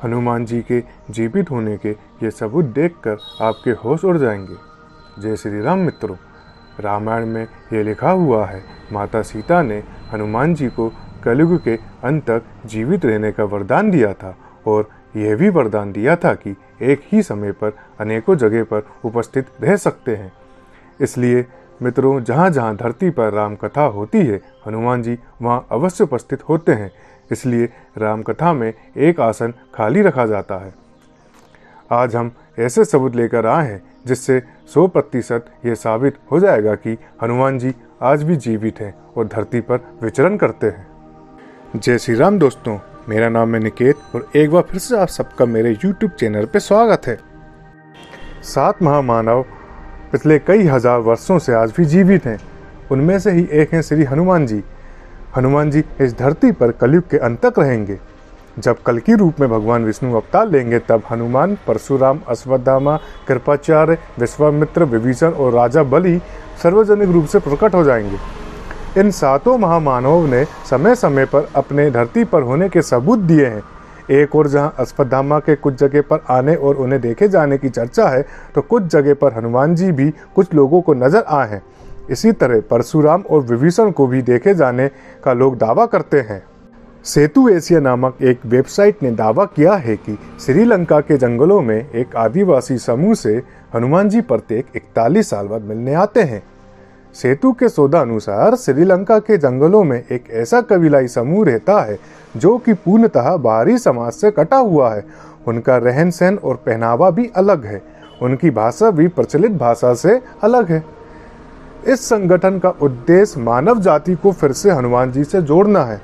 हनुमान जी के जीवित होने के ये सबूत देखकर आपके होश उड़ जाएंगे। जय श्री राम मित्रों, रामायण में ये लिखा हुआ है, माता सीता ने हनुमान जी को कलयुग के अंत तक जीवित रहने का वरदान दिया था और यह भी वरदान दिया था कि एक ही समय पर अनेकों जगह पर उपस्थित रह सकते हैं। इसलिए मित्रों, जहाँ जहाँ धरती पर राम कथा होती है, हनुमान जी वहाँ अवश्य उपस्थित होते हैं। इसलिए राम कथा में एक आसन खाली रखा जाता है। आज हम ऐसे सबूत लेकर आए हैं जिससे 100% ये साबित हो जाएगा कि हनुमान जी आज भी जीवित हैं और धरती पर विचरण करते हैं। जय श्री राम दोस्तों, मेरा नाम है निकेत और एक बार फिर से आप सबका मेरे YouTube चैनल पे स्वागत है। 7 महामानव पिछले कई हजार वर्षों से आज भी जीवित हैं। उनमें से ही एक हैं श्री हनुमान जी। हनुमान जी इस धरती पर कलयुग के अंत तक रहेंगे। जब कल की रूप में भगवान विष्णु अवतार लेंगे तब हनुमान, परशुराम, अश्वत्थामा, कृपाचार्य, विश्वामित्र, विभीषण और राजा बलि सार्वजनिक रूप से प्रकट हो जाएंगे। इन 7 महामानवों ने समय समय पर अपने धरती पर होने के सबूत दिए हैं। एक और जहां अश्वत्थामा के कुछ जगह पर आने और उन्हें देखे जाने की चर्चा है, तो कुछ जगह पर हनुमान जी भी कुछ लोगों को नजर आए हैं। इसी तरह परशुराम और विभीषण को भी देखे जाने का लोग दावा करते हैं। सेतु एशिया नामक एक वेबसाइट ने दावा किया है कि श्रीलंका के जंगलों में एक आदिवासी समूह से हनुमान जी प्रत्येक 41 साल बाद मिलने आते हैं। सेतु के शोधानुसार श्रीलंका के जंगलों में एक ऐसा कबीलाई समूह रहता है जो कि पूर्णतः बाहरी समाज से कटा हुआ है। उनका रहन सहन और पहनावा भी अलग है। उनकी भाषा भी प्रचलित भाषा से अलग है। इस संगठन का उद्देश्य मानव जाति को फिर से हनुमान जी से जोड़ना है।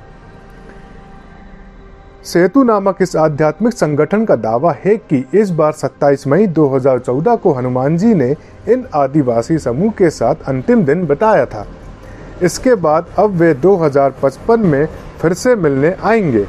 सेतु नामक इस आध्यात्मिक संगठन का दावा है कि इस बार 27 मई 2014 को हनुमान जी ने इन आदिवासी समूह के साथ अंतिम दिन बिताया था। इसके बाद अब वे 2055 में फिर से मिलने आएंगे।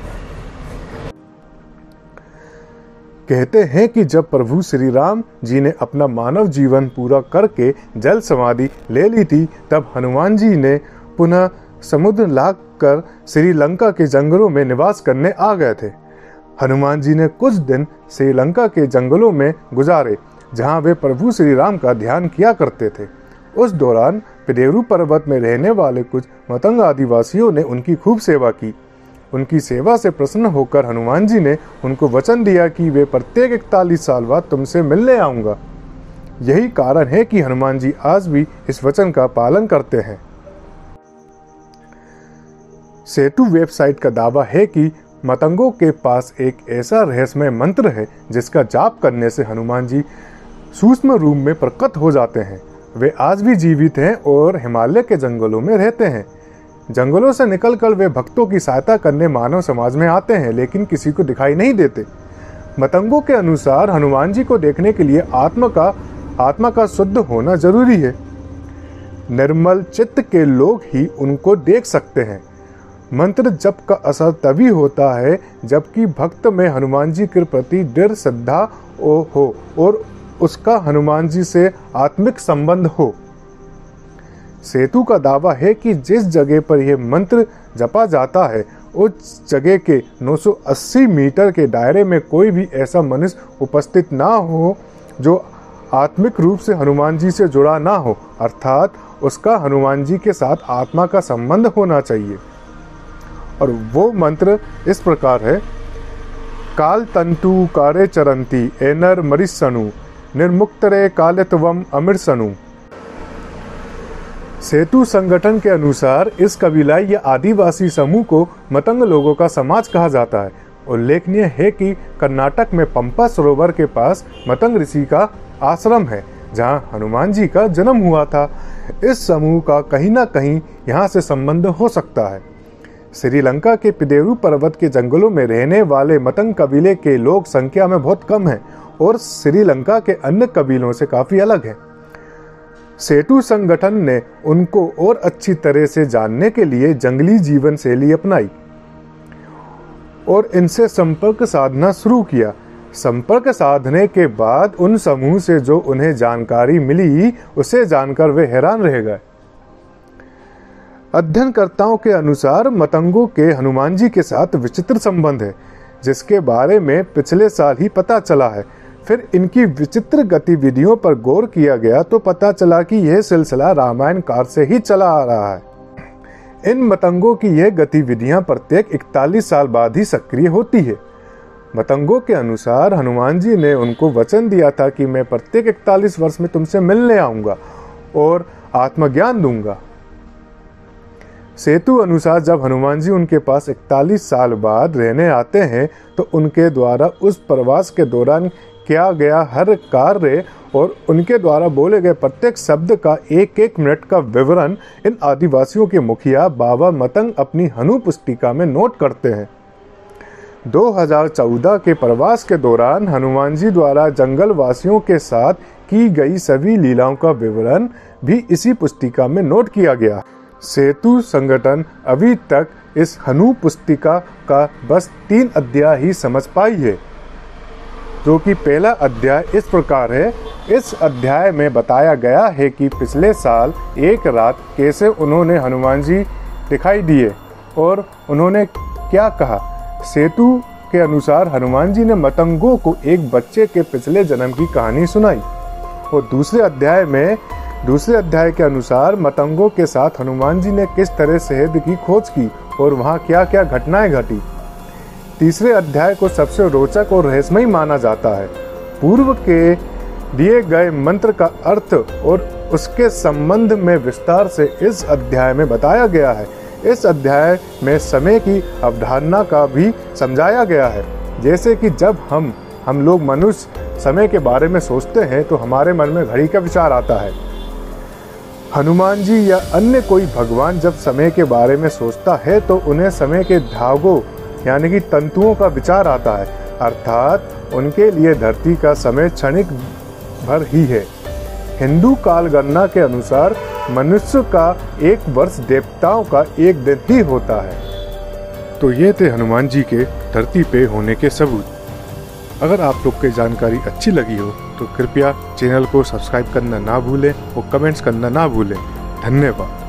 कहते हैं कि जब प्रभु श्री राम जी ने अपना मानव जीवन पूरा करके जल समाधि ले ली थी, तब हनुमान जी ने पुनः समुद्र लांघ कर श्रीलंका के जंगलों में निवास करने आ गए थे। हनुमान जी ने कुछ दिन श्रीलंका के जंगलों में गुजारे, जहां वे प्रभु श्री राम का ध्यान किया करते थे। उस दौरान पिदेरू पर्वत में रहने वाले कुछ मतंग आदिवासियों ने उनकी खूब सेवा की। उनकी सेवा से प्रसन्न होकर हनुमान जी ने उनको वचन दिया कि वे प्रत्येक 41 साल बाद तुमसे मिलने आऊंगा। यही कारण है कि हनुमान जी आज भी इस वचन का पालन करते हैं। सेतु वेबसाइट का दावा है कि मतंगों के पास एक ऐसा रहस्यमय मंत्र है जिसका जाप करने से हनुमान जी सूक्ष्म रूप में प्रकट हो जाते हैं। वे आज भी जीवित हैं और हिमालय के जंगलों में रहते हैं। जंगलों से निकलकर वे भक्तों की सहायता करने मानव समाज में आते हैं, लेकिन किसी को दिखाई नहीं देते। मतंगों के अनुसार हनुमान जी को देखने के लिए आत्मा का शुद्ध होना जरूरी है। निर्मल चित्त के लोग ही उनको देख सकते हैं। मंत्र जप का असर तभी होता है जबकि भक्त में हनुमान जी के प्रति दृढ़ श्रद्धा हो और उसका हनुमान जी से आत्मिक संबंध हो। सेतु का दावा है कि जिस जगह पर यह मंत्र जपा जाता है, उस जगह के 980 मीटर के दायरे में कोई भी ऐसा मनुष्य उपस्थित ना हो जो आत्मिक रूप से हनुमान जी से जुड़ा ना हो, अर्थात उसका हनुमान जी के साथ आत्मा का संबंध होना चाहिए। और वो मंत्र इस प्रकार है: काल तंतु कारे चरंती एनर मरिसनु निर्मुक्तरे कालित्वम अमृसनु। सेतु संगठन के अनुसार इस कबीलाई या आदिवासी समूह को मतंग लोगों का समाज कहा जाता है। उल्लेखनीय है कि कर्नाटक में पंपा सरोवर के पास मतंग ऋषि का आश्रम है, जहां हनुमान जी का जन्म हुआ था। इस समूह का कहीं ना कहीं यहाँ से संबंध हो सकता है। श्रीलंका के पिदेरू पर्वत के जंगलों में रहने वाले मतंग कबीले के लोग संख्या में बहुत कम हैं और श्रीलंका के अन्य कबीलों से काफी अलग हैं। सेतु संगठन ने उनको और अच्छी तरह से जानने के लिए जंगली जीवन शैली अपनाई और इनसे संपर्क साधना शुरू किया। संपर्क साधने के बाद उन समूह से जो उन्हें जानकारी मिली, उसे जानकर वे हैरान रह गए। अध्ययनकर्ताओं के अनुसार मतंगों के हनुमान जी के साथ विचित्र संबंध है। जिसके बारे में पिछले साल ही पता चला है। फिर इनकी विचित्र गतिविधियों पर गौर किया गया तो पता चला कि यह सिलसिला रामायण काल से ही चला आ रहा है। इन मतंगों की यह गतिविधियां प्रत्येक 41 साल बाद ही सक्रिय होती है। मतंगों के अनुसार हनुमान जी ने उनको वचन दिया था कि मैं प्रत्येक 41 वर्ष में तुमसे मिलने आऊंगा और आत्मज्ञान दूंगा। सेतु अनुसार जब हनुमान जी उनके पास 41 साल बाद रहने आते हैं तो उनके द्वारा उस प्रवास के दौरान किया गया हर कार्य और उनके द्वारा बोले गए प्रत्येक शब्द का एक एक मिनट का विवरण इन आदिवासियों के मुखिया बाबा मतंग अपनी हनु पुस्तिका में नोट करते हैं। 2014 के प्रवास के दौरान हनुमान जी द्वारा जंगल वासियों के साथ की गई सभी लीलाओं का विवरण भी इसी पुस्तिका में नोट किया गया। सेतु संगठन अभी तक इस हनु पुस्तिका का बस 3 अध्याय ही समझ पाई है, जो कि पहला अध्याय इस प्रकार है। इस अध्याय में बताया गया है कि पिछले साल एक रात कैसे उन्होंने हनुमान जी दिखाई दिए और उन्होंने क्या कहा। सेतु के अनुसार हनुमान जी ने मतंगों को एक बच्चे के पिछले जन्म की कहानी सुनाई और दूसरे अध्याय के अनुसार मतंगों के साथ हनुमान जी ने किस तरह शहद की खोज की और वहाँ क्या क्या घटनाएं घटी। तीसरे अध्याय को सबसे रोचक और रहस्यमय माना जाता है। पूर्व के दिए गए मंत्र का अर्थ और उसके संबंध में विस्तार से इस अध्याय में बताया गया है। इस अध्याय में समय की अवधारणा का भी समझाया गया है, जैसे कि जब हम लोग मनुष्य समय के बारे में सोचते हैं तो हमारे मन में घड़ी का विचार आता है। हनुमान जी या अन्य कोई भगवान जब समय के बारे में सोचता है तो उन्हें समय के धागों यानी कि तंतुओं का विचार आता है, अर्थात उनके लिए धरती का समय क्षणिक भर ही है। हिंदू काल गणना के अनुसार मनुष्य का एक वर्ष देवताओं का एक दिन ही होता है। तो ये थे हनुमान जी के धरती पे होने के सबूत। अगर आप लोग की जानकारी अच्छी लगी हो तो कृपया चैनल को सब्सक्राइब करना ना भूलें और कमेंट्स करना ना भूलें। धन्यवाद।